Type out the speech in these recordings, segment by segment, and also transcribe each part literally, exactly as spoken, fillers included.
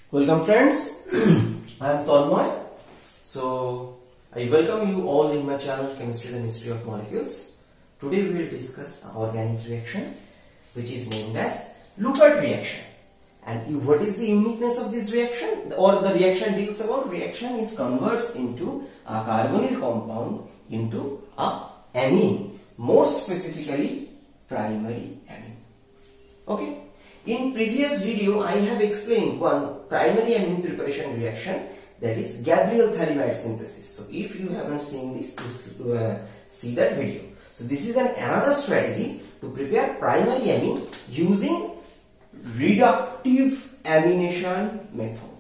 Welcome friends, I am Tanmay. So I welcome you all in my channel Chemistry the Mystery of Molecules. Today we will discuss an organic reaction which is named as Leuckart reaction. And what is the uniqueness of this reaction, or the reaction deals about? Reaction is converts into a carbonyl compound into a amine, more specifically primary amine. Okay. In previous video, I have explained one primary amine preparation reaction, that is Gabriel thalamide synthesis. So if you haven't seen this, please uh, see that video. So this is an another strategy to prepare primary amine using reductive amination method.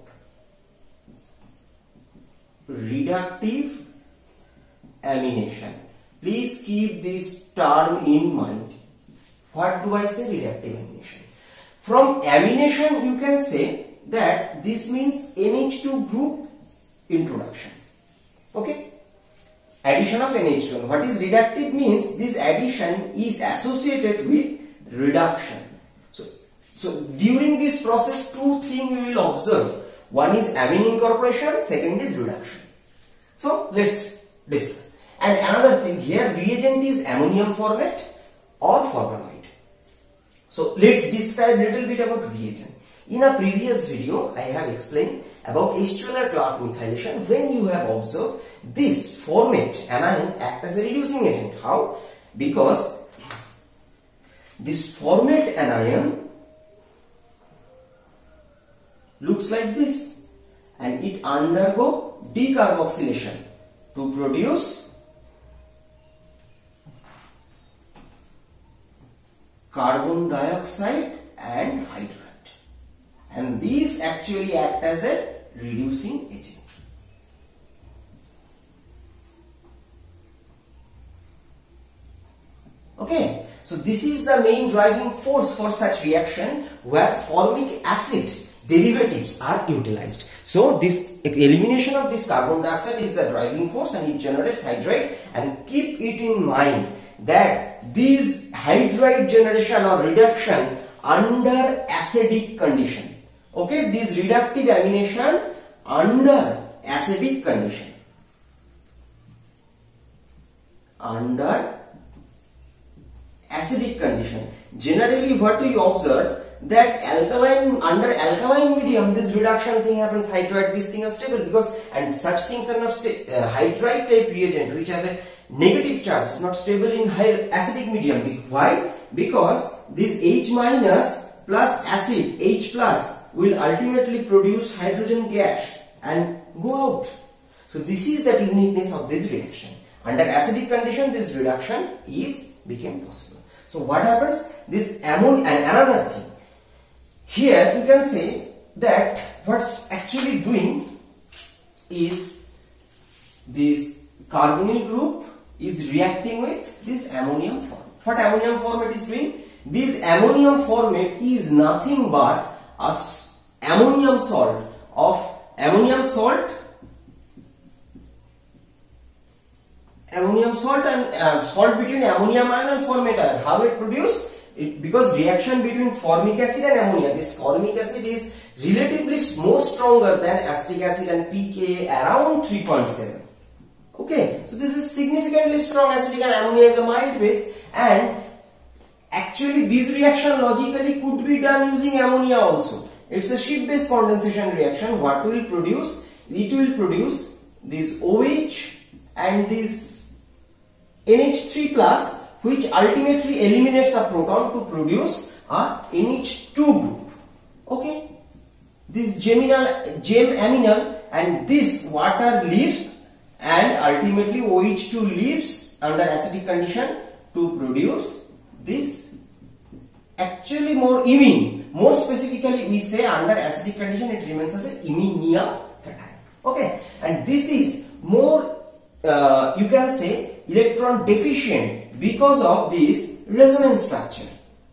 Reductive amination. Please keep this term in mind. What do I say? Reductive amination. From amination, you can say that this means N H two group introduction. Okay? Addition of N H two. What is reductive means? This addition is associated with reduction. So, so during this process, two things you will observe. One is amine incorporation, second is reduction. So let's discuss. And another thing here, reagent is ammonium formate or formamide. So let's describe a little bit about reagent. In a previous video, I have explained about H two L Clark methylation. When you have observed this formate amine act as a reducing agent. How? Because this formate anion looks like this, and it undergo decarboxylation to produce carbon dioxide and hydrate, and these actually act as a reducing agent. Okay, so this is the main driving force for such reaction where formic acid derivatives are utilized. So this elimination of this carbon dioxide is the driving force, and it generates hydrate. And keep it in mind that this hydride generation or reduction under acidic condition. Okay, this reductive amination under acidic condition. Under acidic condition. Generally, what do you observe? That alkaline, under alkaline medium, this reduction thing happens. Hydride, this thing is stable, because and such things are not stable. Uh, hydride type reagent which have a negative charge is not stable in high acidic medium. Why? Because this H minus plus acid H plus will ultimately produce hydrogen gas and go out. So this is the uniqueness of this reaction. Under acidic condition, this reduction is became possible. So what happens? This ammonia, and another thing. Here you can say that what's actually doing is this carbonyl group is reacting with this ammonium formate. What ammonium formate is doing? This ammonium formate is nothing but a ammonium salt of ammonium salt, ammonium salt and uh, salt between ammonium ion and formate ion. How it produce? It, because reaction between formic acid and ammonia, this formic acid is relatively more stronger than acetic acid and pK around three point seven. Okay, so this is significantly strong. Acetic and ammonia is a mild base, and actually this reaction logically could be done using ammonia also. It's a Schiff-base condensation reaction. What will produce? It will produce this OH and this N H three plus, which ultimately eliminates a proton to produce a N H two group. Okay, this geminal, gem aminal, and this water leaves, and ultimately O H two leaves under acidic condition to produce this actually more imine. More specifically, we say under acidic condition it remains as a iminium cation. Okay, and this is more uh, you can say electron deficient because of this resonance structure.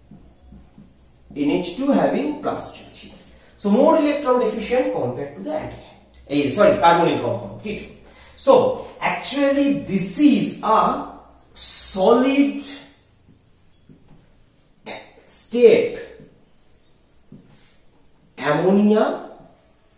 N H two having plus charge here. So more electron deficient compared to the aldehyde. Eh, sorry, carbonyl compound, ketone. So actually this is a solid state ammonia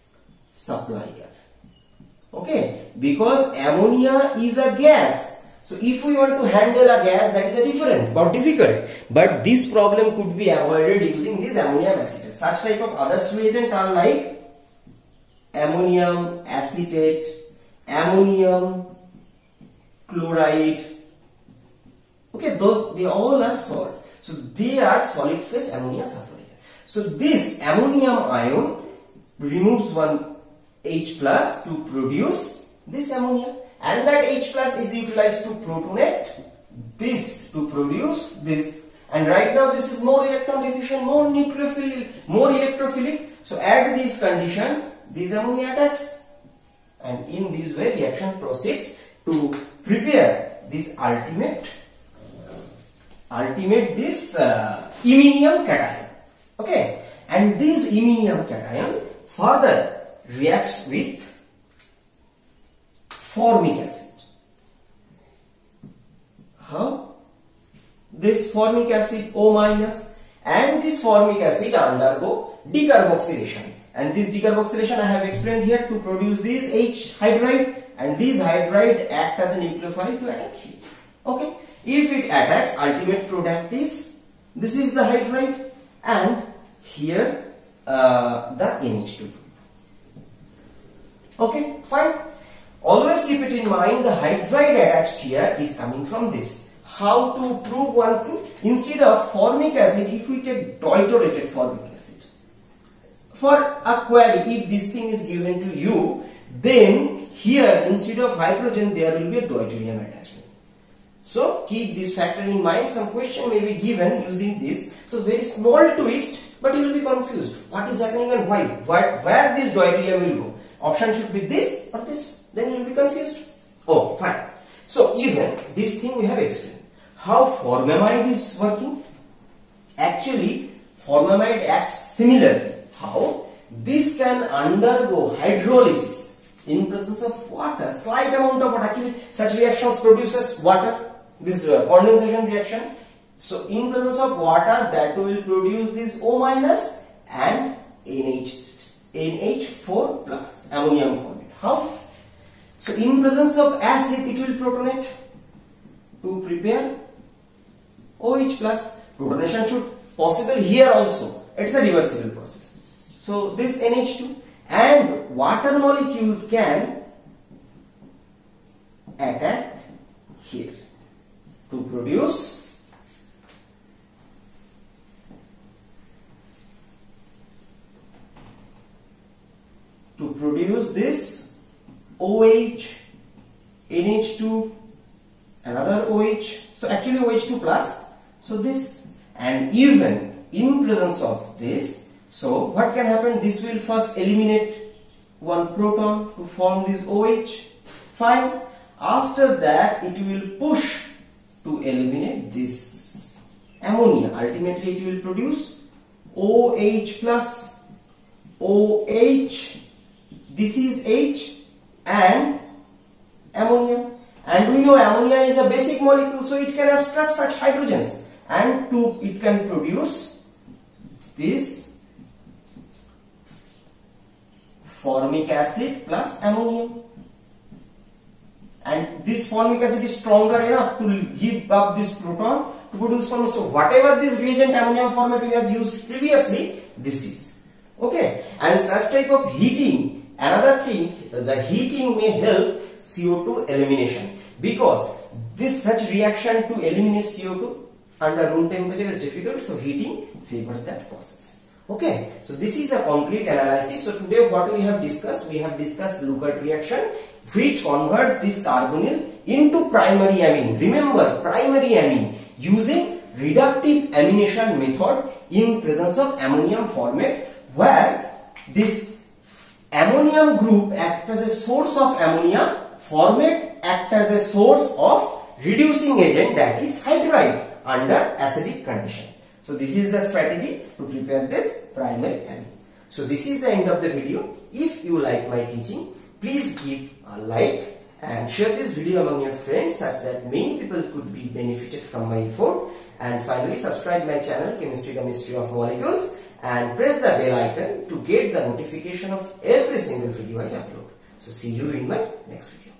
supplier. Okay, because ammonia is a gas. So if we want to handle a gas, that is a different but difficult. But this problem could be avoided using this ammonium acetate. Such type of other reagent are like ammonium acetate, ammonium chloride. Okay, those they all are salt. So they are solid phase ammonia supplier. So this ammonium ion removes one H plus to produce this ammonia, and that H plus is utilized to protonate this to produce this. And right now this is more electron deficient, more nucleophilic, more electrophilic. So at this condition, this ammonia attacks, and in this way reaction proceeds to prepare this ultimate ultimate this uh, iminium cation. Okay, and this iminium cation further reacts with formic acid. How? This formic acid O minus and this formic acid undergo decarboxylation, and this decarboxylation I have explained here to produce this H hydride, and this hydride act as a nucleophile to attack here. Okay, if it attacks, ultimate product is this is the hydride, and here uh, the N H two. Okay, fine. Always keep it in mind, the hydride attached here is coming from this. How to prove one thing? Instead of formic acid, if we take deuterated formic acid, for a query, if this thing is given to you, then here instead of hydrogen there will be a deuterium attachment. So keep this factor in mind. Some question may be given using this. So very small twist, but you will be confused. What is happening and why? Where, where this deuterium will go? Option should be this or this. Then you will be confused. Oh, fine. So even this thing we have explained. How formamide is working? Actually, formamide acts similarly. How? This can undergo hydrolysis in presence of water. Slight amount of water. Actually, such reactions produces water. This uh, condensation reaction. So in presence of water, that will produce this O minus and N H N H four plus ammonium formate. How? So in presence of acid, it will protonate to prepare OH plus. Protonation should possible here also. It's a reversible process. So this N H two and water molecule can attack here to produce to produce this OH, N H two, another OH. So actually OH two plus. So this, and even in presence of this, so what can happen? This will first eliminate one proton to form this OH. Fine. After that, it will push to eliminate this ammonia. Ultimately, it will produce OH plus OH. This is H and ammonia. And we know ammonia is a basic molecule, so it can abstract such hydrogens, and to it can produce this formic acid plus ammonium. And this formic acid is stronger enough to give up this proton to produce formic. So whatever this reagent ammonium formate we have used previously, this is okay. And such type of heating, another thing, the heating may help C O two elimination, because this such reaction to eliminate C O two under room temperature is difficult, so heating favors that process. Okay, so this is a complete analysis. So today what we have discussed, we have discussed Leuckart reaction, which converts this carbonyl into primary amine. Remember, primary amine using reductive amination method in presence of ammonium formate, where this ammonium group acts as a source of ammonia, formate acts as a source of reducing agent, that is hydride, under acidic condition. So this is the strategy to prepare this primary amine. So this is the end of the video. If you like my teaching, please give a like and share this video among your friends such that many people could be benefited from my effort. And finally, subscribe my channel Chemistry Chemistry of Molecules, and press the bell icon to get the notification of every single video I upload. So see you in my next video.